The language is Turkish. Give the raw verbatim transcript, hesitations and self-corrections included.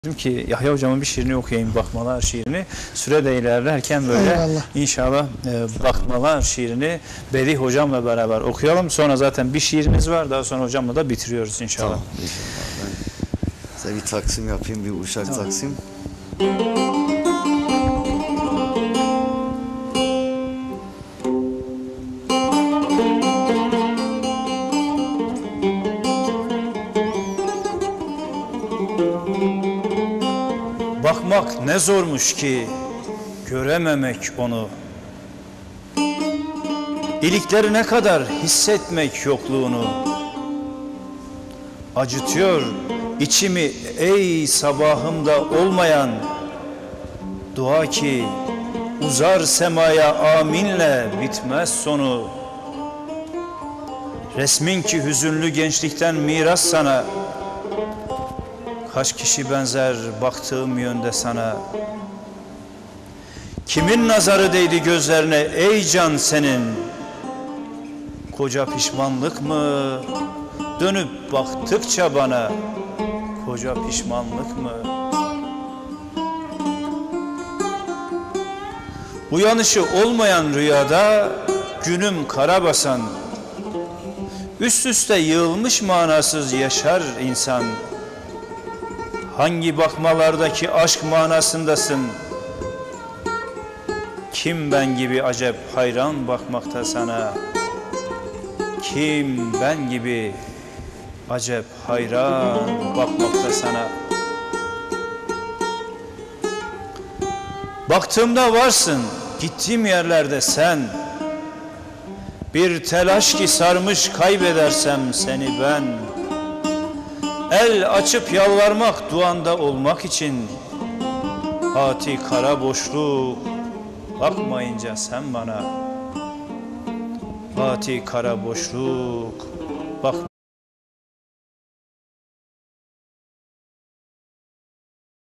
Dedim ki Yahya hocamın bir şiirini okuyayım, Bakmalar şiirini. Süre de ilerlerken böyle Eyvallah. inşallah e, Bakmalar şiirini Bedih hocamla beraber okuyalım. Sonra zaten bir şiirimiz var. Daha sonra hocamla da bitiriyoruz inşallah. Tamam, inşallah. Ben size bir taksim yapayım, bir uşak tamam. taksim. Bakmak ne zormuş ki görememek onu. İlikleri ne kadar hissetmek yokluğunu. Acıtıyor içimi ey sabahımda olmayan dua ki uzar semaya aminle bitmez sonu. Resmin ki hüzünlü gençlikten miras sana. Kaç kişi benzer baktığım yönde sana. Kimin nazarı değdi gözlerine ey can senin? Koca pişmanlık mı? Dönüp baktıkça bana koca pişmanlık mı? Uyanışı olmayan rüyada günüm kara basan, üst üste yığılmış manasız yaşar insan. Hangi bakmalardaki aşk manasındasın? Kim ben gibi acep hayran bakmakta sana? Kim ben gibi acep hayran bakmakta sana? Baktığımda varsın, gittiğim yerlerde sen. Bir telaş ki sarmış kaybedersem seni ben. El açıp yalvarmak duanda olmak için. Hati kara boşluk bakmayınca sen bana. Hati kara boşluk bak.